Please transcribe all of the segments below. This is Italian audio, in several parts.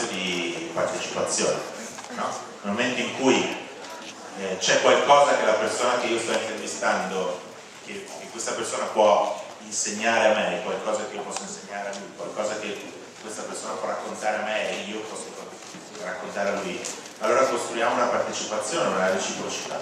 spazio di partecipazione, no? Nel momento in cui c'è qualcosa che la persona che io sto intervistando, che questa persona può insegnare a me, qualcosa che io posso insegnare a lui, qualcosa che questa persona può raccontare a me e io posso raccontare a lui, allora costruiamo una partecipazione, una reciprocità.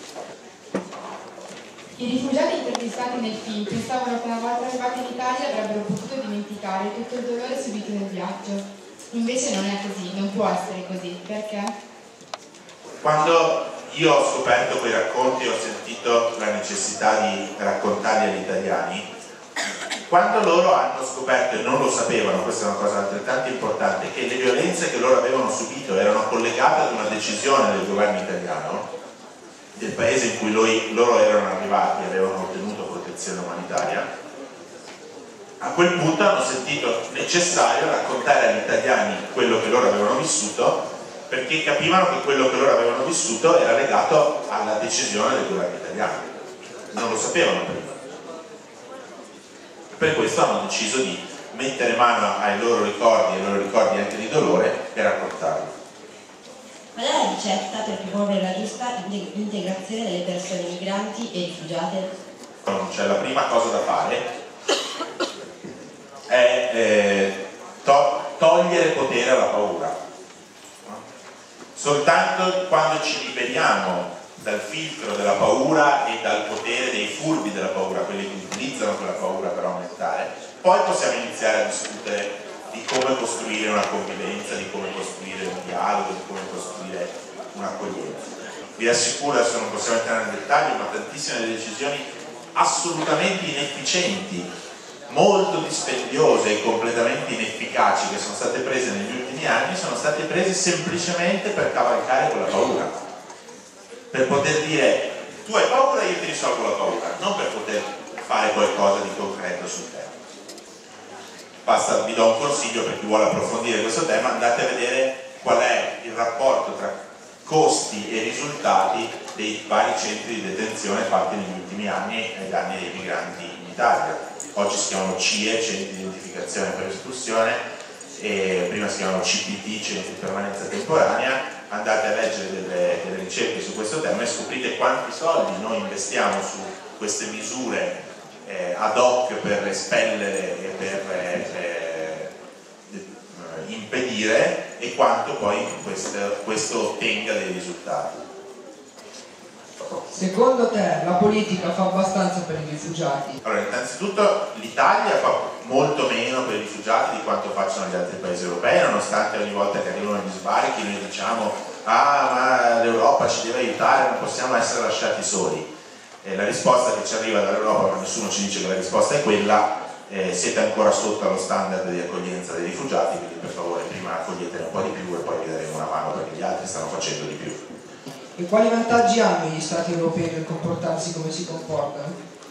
I rifugiati intervistati nel film pensavano che una volta arrivati in Italia avrebbero potuto dimenticare tutto il dolore subito nel viaggio. Invece non è così, non può essere così. Perché? Quando io ho scoperto quei racconti, ho sentito la necessità di raccontarli agli italiani. Quando loro hanno scoperto, e non lo sapevano, questa è una cosa altrettanto importante, che le violenze che loro avevano subito erano collegate ad una decisione del governo italiano, del paese in cui loro erano arrivati e avevano ottenuto protezione umanitaria, a quel punto hanno sentito necessario raccontare agli italiani quello che loro avevano vissuto, perché capivano che quello che loro avevano vissuto era legato alla decisione del governo italiano. Non lo sapevano prima. Per questo hanno deciso di mettere mano ai loro ricordi anche di dolore, e raccontarli. Qual è la ricetta per promuovere la giusta integrazione delle persone migranti e rifugiate? Cioè, la prima cosa da fare è togliere potere alla paura. Soltanto quando ci liberiamo dal filtro della paura e dal potere dei furbi della paura, quelli che utilizzano quella paura per aumentare, poi possiamo iniziare a discutere di come costruire una convivenza, di come costruire un dialogo, di come costruire un'accoglienza. Vi assicuro, adesso non possiamo entrare nel dettaglio, ma tantissime delle decisioni assolutamente inefficienti, molto dispendiose e completamente inefficaci che sono state prese negli ultimi anni sono state prese semplicemente per cavalcare quella paura, per poter dire tu hai paura, io ti risolvo la paura, non per poter fare qualcosa di concreto sul tema. Basta, vi do un consiglio per chi vuole approfondire questo tema: andate a vedere qual è il rapporto tra costi e risultati dei vari centri di detenzione fatti negli ultimi anni ai danni dei migranti in Italia. Oggi si chiamano CIE, centri di identificazione per espulsione, e prima si chiamano CPT, centri di permanenza temporanea. Andate a leggere delle ricerche su questo tema e scoprite quanti soldi noi investiamo su queste misure ad hoc per espellere e per impedire, e quanto poi questo ottenga dei risultati. Secondo te la politica fa abbastanza per i rifugiati? Allora, innanzitutto l'Italia fa molto meno per i rifugiati di quanto facciano gli altri paesi europei, nonostante ogni volta che arrivano gli sbarchi noi diciamo ma l'Europa ci deve aiutare, non possiamo essere lasciati soli. La risposta che ci arriva dall'Europa, ma nessuno ci dice che la risposta è quella: siete ancora sotto allo standard di accoglienza dei rifugiati, quindi per favore prima accoglietene un po' di più e poi vi daremo una mano perché gli altri stanno facendo di più. E quali vantaggi hanno gli stati europei nel comportarsi come si comportano?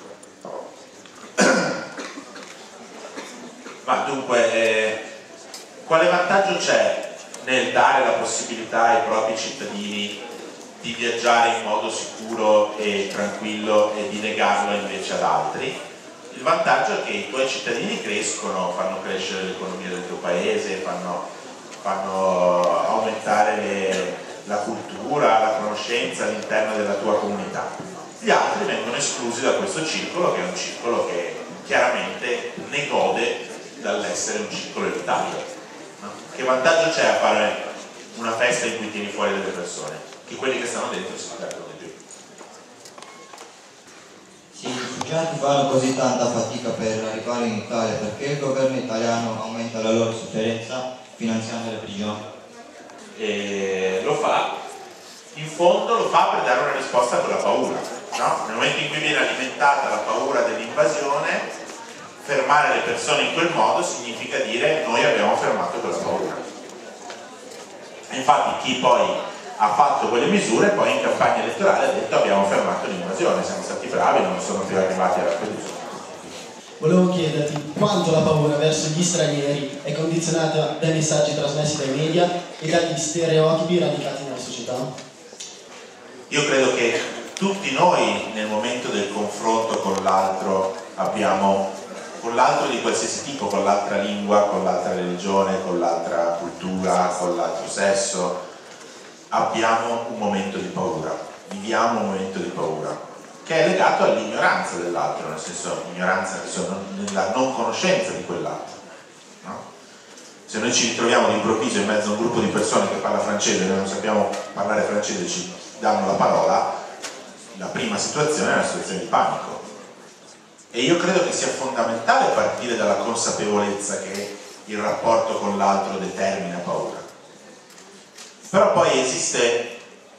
Ma dunque, quale vantaggio c'è nel dare la possibilità ai propri cittadini di viaggiare in modo sicuro e tranquillo e di negarlo invece ad altri? Il vantaggio è che i tuoi cittadini crescono, fanno crescere l'economia del tuo paese, fanno aumentare la cultura, la conoscenza all'interno della tua comunità. Gli altri vengono esclusi da questo circolo, che è un circolo che chiaramente ne gode dall'essere un circolo elitario. No? Che vantaggio c'è a fare una festa in cui tieni fuori delle persone? Che quelli che stanno dentro si perdono di più. Se i rifugiati fanno così tanta fatica per arrivare in Italia, perché il governo italiano aumenta la loro sofferenza finanziando le prigioni? Lo fa, in fondo lo fa per dare una risposta a quella paura, no? Nel momento in cui viene alimentata la paura dell'invasione, fermare le persone in quel modo significa dire noi abbiamo fermato quella paura. E infatti chi poi ha fatto quelle misure poi in campagna elettorale ha detto abbiamo fermato l'invasione, siamo stati bravi, non sono più arrivati a Lampedusa. Volevo chiederti quanto la paura verso gli stranieri è condizionata dai messaggi trasmessi dai media e dagli stereotipi radicati nella società? Io credo che tutti noi nel momento del confronto con l'altro abbiamo con l'altro di qualsiasi tipo, con l'altra lingua, con l'altra religione, con l'altra cultura, con l'altro sesso, abbiamo un momento di paura, viviamo un momento di paura, che è legato all'ignoranza dell'altro, nel senso ignoranza nella non conoscenza di quell'altro, no? Se noi ci ritroviamo d'improvviso in mezzo a un gruppo di persone che parla francese e noi non sappiamo parlare francese, ci danno la parola, la prima situazione è una situazione di panico. E io credo che sia fondamentale partire dalla consapevolezza che il rapporto con l'altro determina paura. Però poi esiste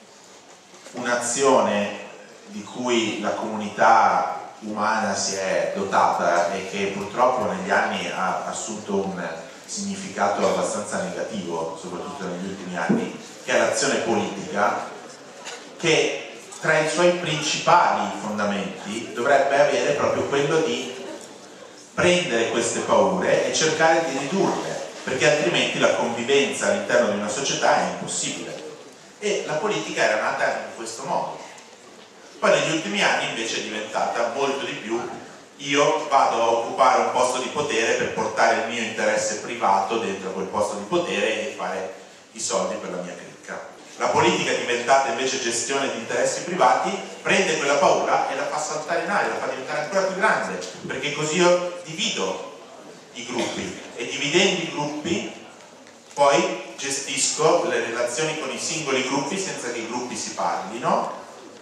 un'azione di cui la comunità umana si è dotata e che purtroppo negli anni ha assunto un significato abbastanza negativo, soprattutto negli ultimi anni, che è l'azione politica, che tra i suoi principali fondamenti dovrebbe avere proprio quello di prendere queste paure e cercare di ridurle, perché altrimenti la convivenza all'interno di una società è impossibile. E la politica era nata in questo modo. Poi negli ultimi anni invece è diventata molto di più: io vado a occupare un posto di potere per portare il mio interesse privato dentro quel posto di potere e fare i soldi per la mia cricca. La politica è diventata invece gestione di interessi privati, prende quella paura e la fa saltare in aria, la fa diventare ancora più grande, perché così io divido i gruppi e dividendo i gruppi poi gestisco le relazioni con i singoli gruppi senza che i gruppi si parlino,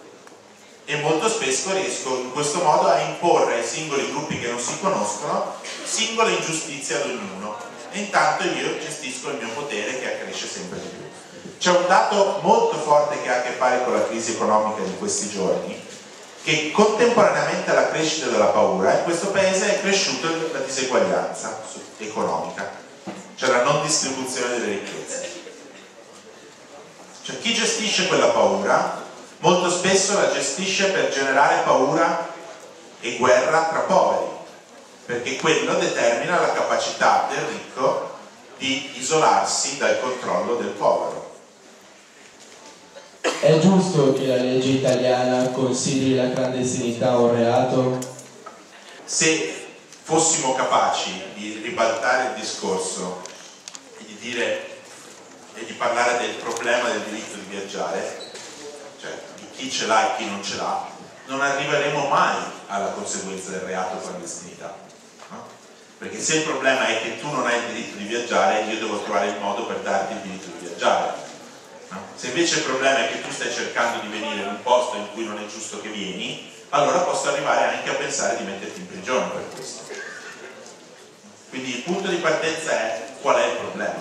e molto spesso riesco in questo modo a imporre ai singoli gruppi che non si conoscono singole ingiustizie ad ognuno, e intanto io gestisco il mio potere che accresce sempre di più. C'è un dato molto forte che ha a che fare con la crisi economica di questi giorni, che contemporaneamente alla crescita della paura in questo paese è cresciuta la diseguaglianza economica, cioè la non distribuzione delle ricchezze. Cioè chi gestisce quella paura molto spesso la gestisce per generare paura e guerra tra poveri, perché quello determina la capacità del ricco di isolarsi dal controllo del povero. È giusto che la legge italiana consideri la clandestinità un reato? Se fossimo capaci di ribaltare il discorso e di dire e di parlare del problema del diritto di viaggiare, cioè di chi ce l'ha e chi non ce l'ha, non arriveremo mai alla conseguenza del reato clandestinità, no? Perché se il problema è che tu non hai il diritto di viaggiare, io devo trovare il modo per darti il diritto di viaggiare. Se invece il problema è che tu stai cercando di venire in un posto in cui non è giusto che vieni, allora posso arrivare anche a pensare di metterti in prigione per questo. Quindi il punto di partenza è: qual è il problema?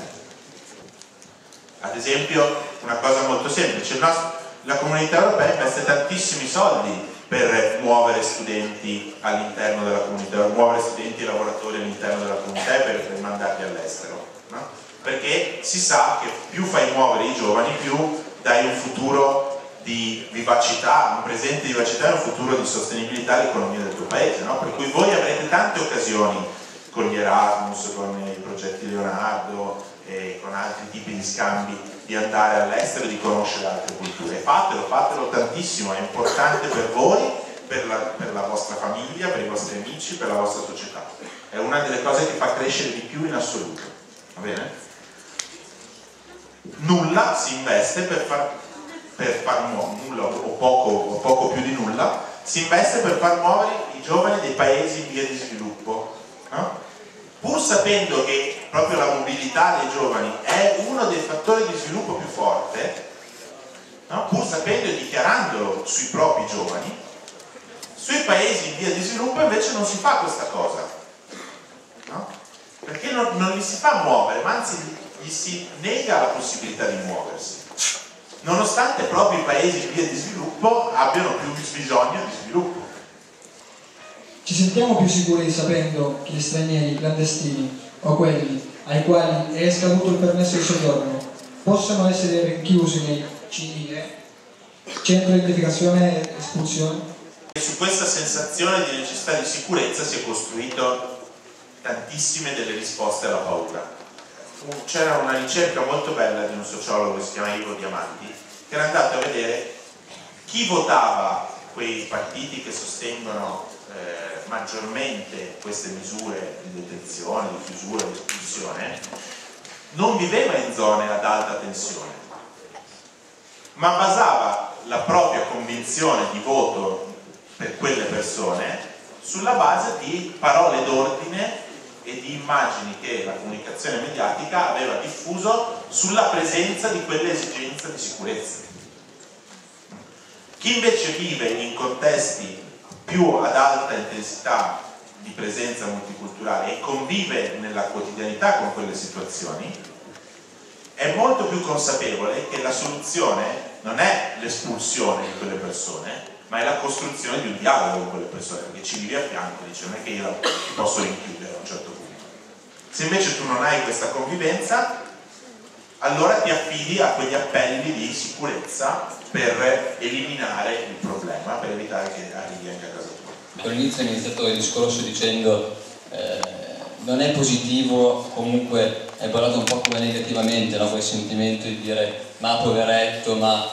Ad esempio, una cosa molto semplice: la comunità europea investe tantissimi soldi per muovere studenti all'interno della comunità, muovere studenti e lavoratori all'interno della comunità e per mandarli all'estero, no? Perché si sa che più fai muovere i giovani, più dai un futuro di vivacità, un presente di vivacità e un futuro di sostenibilità all'economia del tuo paese, no? Per cui voi avrete tante occasioni con gli Erasmus, con i progetti Leonardo e con altri tipi di scambi di andare all'estero e di conoscere altre culture. Fatelo tantissimo, è importante per voi, per la vostra famiglia, per i vostri amici, per la vostra società. È una delle cose che fa crescere di più in assoluto, va bene? Nulla si investe per far nulla o poco più di nulla si investe per far muovere i giovani dei paesi in via di sviluppo, no? Pur sapendo che proprio la mobilità dei giovani è uno dei fattori di sviluppo più forte, no? Pur sapendo e dichiarandolo sui propri giovani, sui paesi in via di sviluppo invece non si fa questa cosa, no? Perché non li si fa muovere, ma anzi gli si nega la possibilità di muoversi, nonostante proprio i paesi in via di sviluppo abbiano più bisogno di sviluppo. Ci sentiamo più sicuri sapendo che gli stranieri clandestini o quelli ai quali è scaduto il permesso di soggiorno possano essere rinchiusi nei CIE, centro di identificazione e espulsione? E su questa sensazione di necessità di sicurezza si è costruito tantissime delle risposte alla paura. C'era una ricerca molto bella di un sociologo che si chiama Ivo Diamanti, che era andato a vedere chi votava quei partiti che sostengono maggiormente queste misure di detenzione, di chiusura, di espulsione, non viveva in zone ad alta tensione, ma basava la propria convinzione di voto per quelle persone sulla base di parole d'ordine e di immagini che la comunicazione mediatica aveva diffuso sulla presenza di quell'esigenza di sicurezza. Chi invece vive in contesti più ad alta intensità di presenza multiculturale e convive nella quotidianità con quelle situazioni è molto più consapevole che la soluzione non è l'espulsione di quelle persone, ma è la costruzione di un dialogo con quelle persone, perché ci vivi a fianco, dice non è che io ti posso rinchiudere a un certo punto. Se invece tu non hai questa convivenza, allora ti affidi a quegli appelli di sicurezza per eliminare il problema, per evitare che arrivi anche a casa tua. All'inizio ho iniziato il discorso dicendo non è positivo, comunque è parlato un po' come negativamente, no? Quel sentimento di dire ma poveretto, ma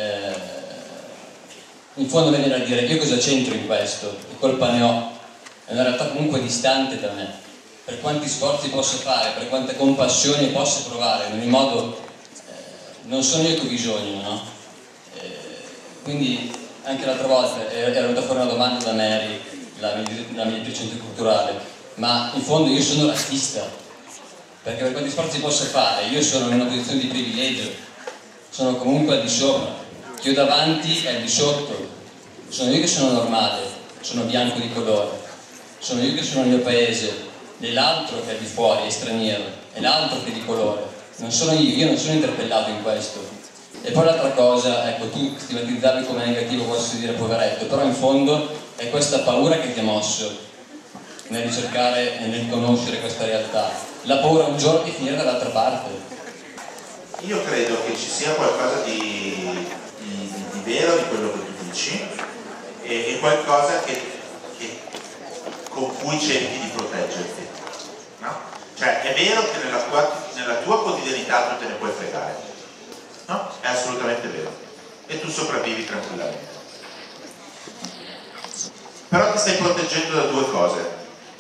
in fondo viene da dire io cosa c'entro in questo, che colpa ne ho, è una realtà comunque distante da me, per quanti sforzi posso fare, per quanta compassione posso provare, in ogni modo non sono io che ho bisogno, no? Quindi anche l'altra volta era venuta fuori una domanda da Mary, la mediatrice interculturale, ma in fondo io sono razzista, perché per quanti sforzi posso fare, io sono in una posizione di privilegio, sono comunque al di sopra, chi ho davanti è al di sotto, sono io che sono normale, sono bianco di colore, sono io che sono nel mio paese, è l'altro che è di fuori, è straniero, è l'altro che è di colore, non sono io non sono interpellato in questo. E poi l'altra cosa, ecco, tu stigmatizzavi come negativo questo dire poveretto, però in fondo è questa paura che ti ha mosso nel ricercare e nel conoscere questa realtà, la paura un giorno di finire dall'altra parte. Io credo che ci sia qualcosa di vero di quello che tu dici e qualcosa con cui cerchi di proteggerti, no? Cioè è vero che nella tua quotidianità tu te ne puoi fregare, no? È assolutamente vero e tu sopravvivi tranquillamente, però ti stai proteggendo da due cose.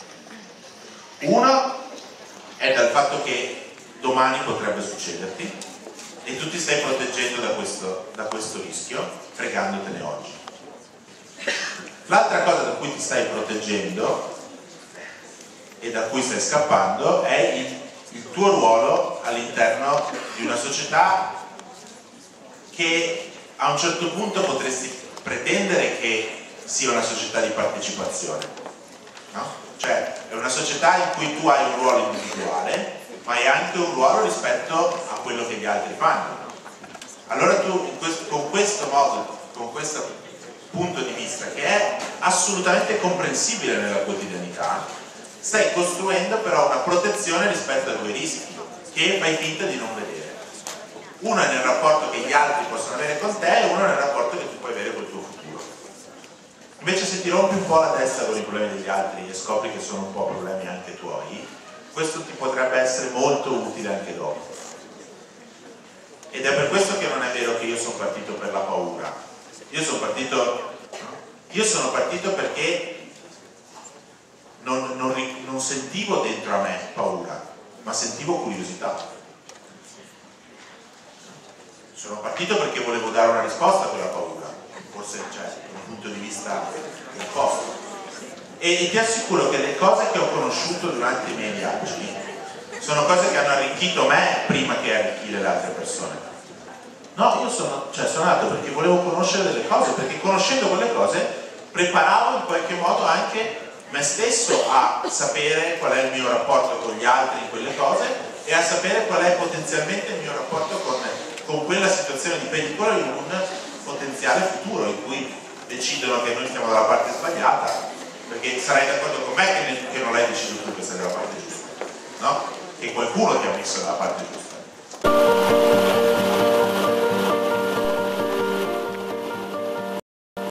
Uno è dal fatto che domani potrebbe succederti e tu ti stai proteggendo da questo rischio fregandotene oggi. L'altra cosa da cui ti stai proteggendo e da cui stai scappando è il tuo ruolo all'interno di una società che a un certo punto potresti pretendere che sia una società di partecipazione, no? Cioè è una società in cui tu hai un ruolo individuale ma hai anche un ruolo rispetto a quello che gli altri fanno. Allora tu con questo modo, con questo punto di vista che è assolutamente comprensibile nella quotidianità, stai costruendo però una protezione rispetto a due rischi che fai finta di non vedere. Uno è nel rapporto che gli altri possono avere con te e uno è nel rapporto che tu puoi avere col tuo futuro. Invece se ti rompi un po' la testa con i problemi degli altri e scopri che sono un po' problemi anche tuoi, questo ti potrebbe essere molto utile anche dopo. Ed è per questo che non è vero che io sono partito per la paura. Io sono partito perché non sentivo dentro a me paura, ma sentivo curiosità. Sono partito perché volevo dare una risposta a quella paura, forse da un punto di vista opposto. E ti assicuro che le cose che ho conosciuto durante i miei viaggi sono cose che hanno arricchito me prima che arricchire le altre persone. No, io sono andato perché volevo conoscere delle cose, perché conoscendo quelle cose preparavo in qualche modo anche me stesso a sapere qual è il mio rapporto con gli altri in quelle cose e a sapere qual è potenzialmente il mio rapporto con quella situazione di pericolo in un potenziale futuro in cui decidono che noi stiamo dalla parte sbagliata, perché sarai d'accordo con me che non l'hai deciso tu che sei dalla parte giusta, no? Che qualcuno ti ha messo dalla parte giusta.